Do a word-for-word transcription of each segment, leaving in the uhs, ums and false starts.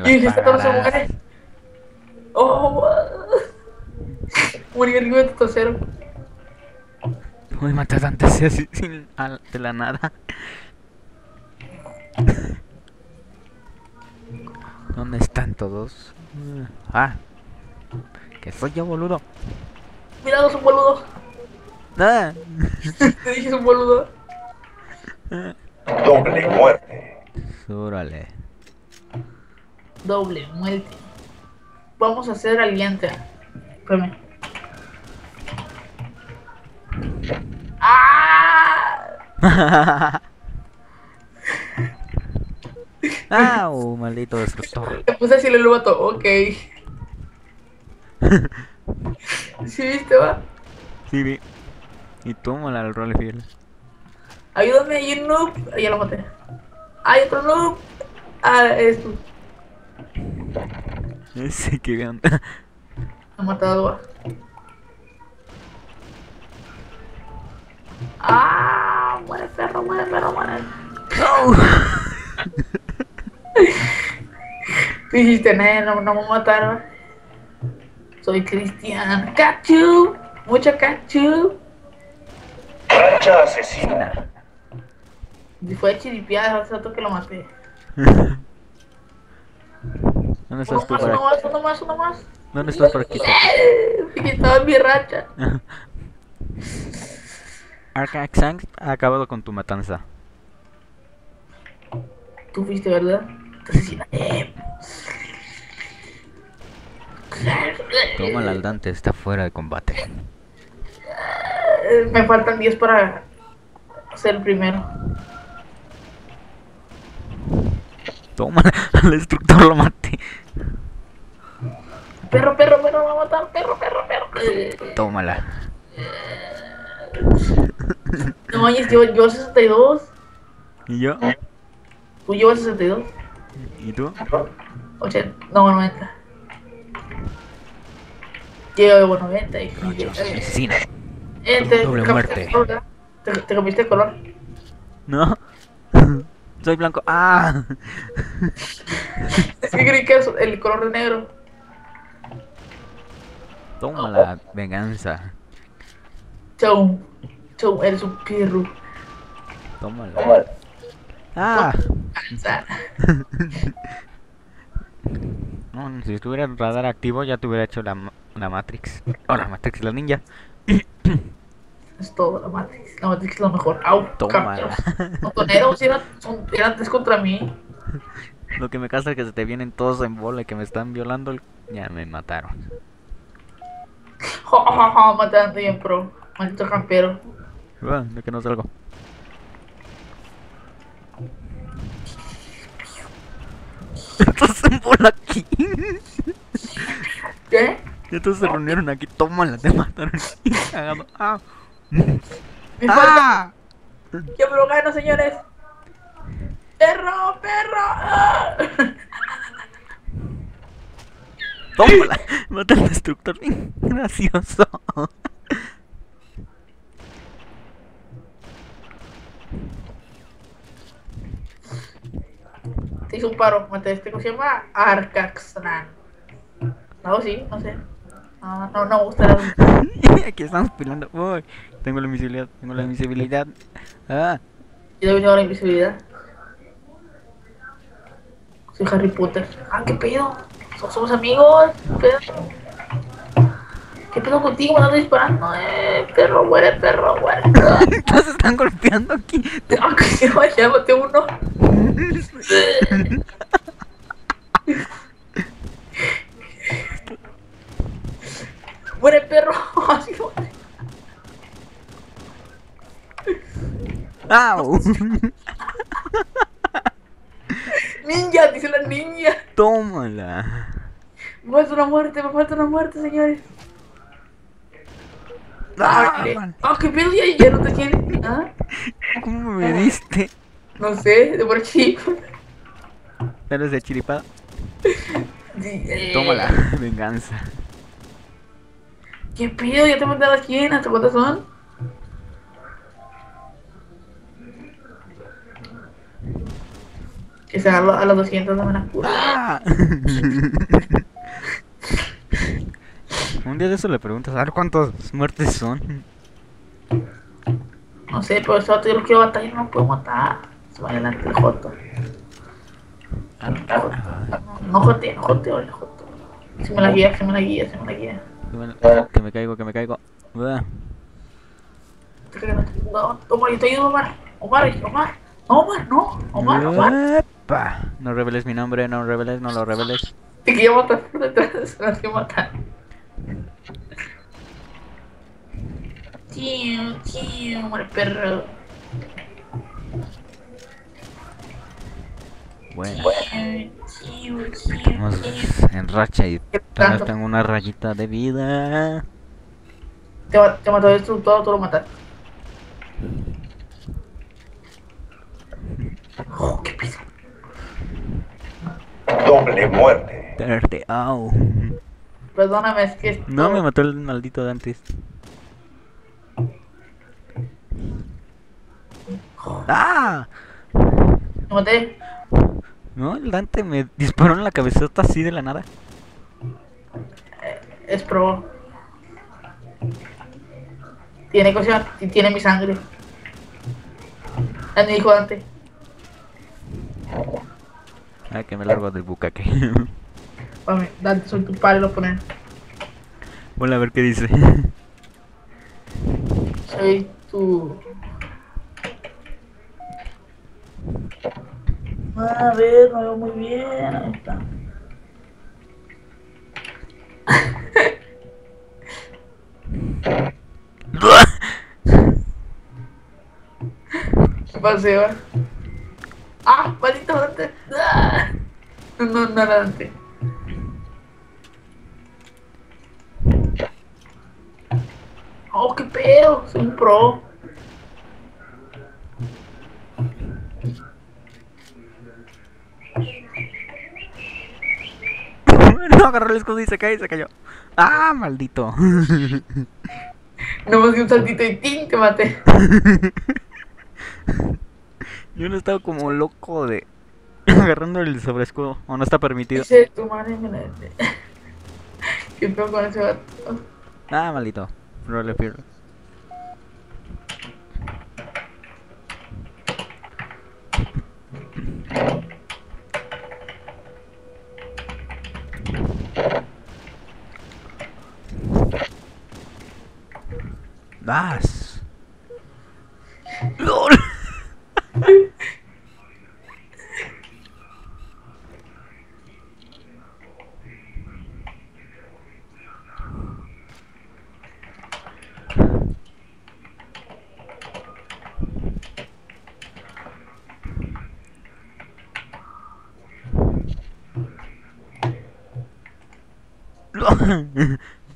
dije, esta no se pagarás. muere. Oh, murió el de cero. Uy, matas antes así sin, al- de la nada. ¿Dónde están todos? Ah, que soy yo, boludo. Mira, es un boludo. Ah. Te dije, es un boludo. Doble muerte. Órale. Doble muerte. Vamos a hacer alianza. Espérame. ¡Ah! ¡Au! Maldito destructor. Le puse así el vato. Ok. ¿Sí viste, va? Sí, vi. Y tómala el rol fiel. Ayúdame, hay un noob. Ah, ya lo maté. Hay otro noob. Ah, es tú. Ese que vean. Me ha matado, va. Ah, muere perro, muere perro, muere. ¡No! Dijiste, no, no, no me mataron. Soy Cristian. Cachu. Mucho cachu. Racha asesina. Y fue chiripiada, hace rato que lo maté. ¿Dónde Uno estás tú más, para uno más, uno más, uno más. ¿Dónde estás para quitar? Fíjate, estaba en mi racha. Arcaxank ha acabado con tu matanza. Tú fuiste, ¿verdad? Te asesiné. Tómala, al Dante está fuera de combate. Me faltan diez para ser el primero. Tómala, al destructor lo maté. Perro, perro, perro, me va a matar. Perro, perro, perro. Tómala. No manches, yo, yo sesenta y dos. ¿Y yo? Tú llevas sesenta y dos. ¿Y tú? ochenta. No, noventa. Llevo noventa y... Asesina. Eh, te, Doble te muerte. cambiaste de color, ¿verdad? Te, te cambiaste de color. ¿No? Soy blanco. ¡Ah! Es que creí que es el color de negro. Tómala, venganza. Chau. Chau, eres un perro. Tómala. ¡Ah! Cansa. No, si estuviera el radar activo ya te hubiera hecho la, ma- la Matrix. O la Matrix, la ninja. Es todo la Matrix. La Matrix es lo mejor. Au, Tómala. camperos. Montoneros eran, son, eran tres contra mí. Lo que me casa es que se te vienen todos en bola y que me están violando. el- Ya me mataron. Jo, jo, jo, matando bien pro. Maldito campero. Ah, de que no salgo. Estás en bola aquí. ¿Qué? Ya todos se reunieron aquí. Tómala, te mataron. Cagado. Ah. Me falta. ¡Ah! ¿Qué me lo gano, señores? ¡Perro, perro! ¡Ah! Tómala. Mata al destructor. Bien gracioso. Te hizo un paro. Maté este, ¿cómo se llama? Arcaxnan. No, sí, no sé. No, no, no me gusta la... Aquí estamos peleando. Uy, tengo la invisibilidad. Tengo la invisibilidad. Ah. Yo también tengo la invisibilidad. Soy Harry Potter. Ah, ¿qué pedo? So- Somos amigos. ¿Qué pedo? ¿Qué pedo contigo? Me andas disparando. Eh, perro, muere, perro, muere. Todos se están golpeando aquí. Ah, que no, ya maté uno. Muere, perro. Así no. ¡Au! Ninja, dice la niña. Tómala. Me falta una muerte, me falta una muerte, señores. Ah, Ah, man. ah, qué pedo, ya, ya no te quieren. ¿Ah? ¿Cómo me diste? No sé, de por chico. ¿Eres de chiripada? Sí, eh, Tómala. Venganza. ¿Qué pedo? ¿Ya te mandé a quién? ¿Hasta cuántas son? Que sea a, lo- a los doscientos no me la cura. ¡Ah! Un día de eso le preguntas, a ver cuántas muertes son. No sé, pero eso yo lo quiero batallar, no lo puedo matar. Se va adelante el Joto. Ah, No, no jote, no jote, hola Joto. Se me la guía, se me la guía, se me la guía. que me caigo, que me caigo. Uah. No, Omar, yo te ayudo, Omar. Omar, Omar. No, Omar, no. Omar, Omar. Epa. No reveles mi nombre, no reveles, no lo reveles. Te quería matar por detrás, se las quiero matar. Tío, tío, Omar, perro. Bueno, Tío, tío, tío, vamos tío. en racha y ¿Qué todavía tanto? tengo una rayita de vida. Te, ma- te mató esto, todo, todo lo mataste. Oh, qué piso. Doble muerte. Verde, au. Perdóname, es que esto... No, me mató el maldito de antes. ¡Ah! Me maté. No, el Dante me disparó en la cabezota así de la nada. Es pro. Tiene cocción y tiene mi sangre. Es mi hijo Dante. Ah, que me largo del bucaque. Mami, Dante, soy tu padre, lo ponen. Hola, a ver qué dice. Soy tu... A ver, me veo muy bien. Ahí está. ¿Qué pasó? ¡Ah! ¡Maldito Dante! ¡Ah! No, no, no era Dante. ¡Oh, qué pedo! Soy un pro. No, agarró el escudo y se cae y se cayó. ¡Ah, maldito! No más que un saltito y ¡tin! Te maté. Yo no estaba como loco de agarrando el sobreescudo. O no está permitido. Dice tu madre me la... ¿Qué pedo con ese vato? Ah, maldito. No le pierdo. Vas. ¡Lol! ¡Lol!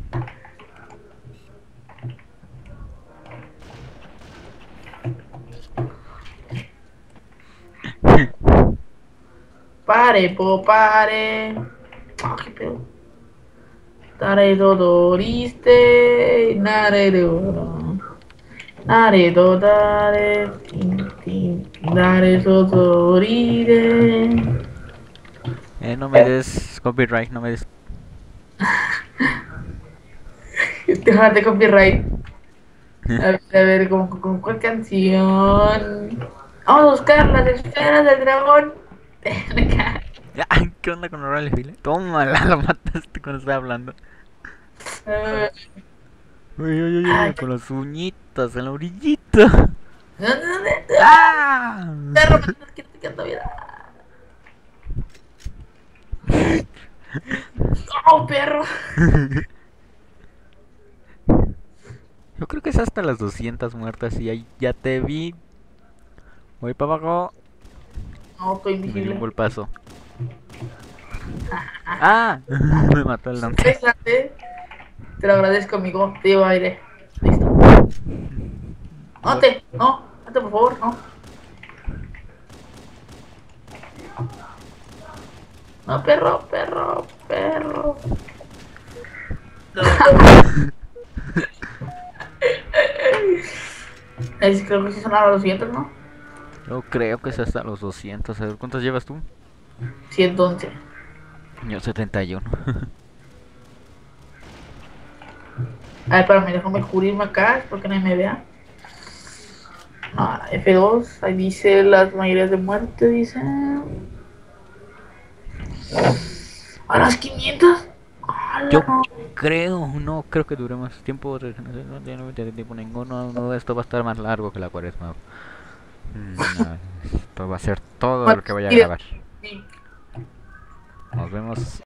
Pare, po, pare. Ah, qué pedo. Dare do doriste, nare de oro. Nare do dare, tin, tin, dare do dorire. Eh, no me des copyright, no me des. Déjate copyright. A ver, a ver, ¿con, con cuál canción? Vamos a buscar las esferas del dragón. Ay, ¿qué onda con Oral File? Tómala, la mataste cuando estaba hablando. Eh, Uy, uy, uy, uy, Ay. con las uñitas en la orillita. no, no, no, no. ¡Ah! Perro, me estás quitando vida. ¡Oh, perro! Yo creo que es hasta las doscientas muertas y ahí ya te vi. Voy para abajo No, estoy y me di un invisible. golpazo. ¡Ah! Me mató el Dante. Pésate. Te lo agradezco, amigo. Te llevo aire. Listo. No te, no, no te, por favor, no. No, perro, perro, perro. Es, creo que sí sonaron los siguientes, ¿no? Yo creo que es hasta los doscientos. A ver, ¿cuántos llevas tú? ciento once. Yo setenta y uno. A ver, para mí, déjame cubrirme acá, porque nadie me vea. Ah, F dos, ahí dice las mayorías de muerte, dice. A las quinientas. Yo ¡Hala! creo, no creo que dure más tiempo. de regeneración, no tiene tiene tiempo ninguno. No, esto va a estar más largo que la cuaresma. Mm, no, esto va a ser todo lo que voy a grabar. Sí. Nos vemos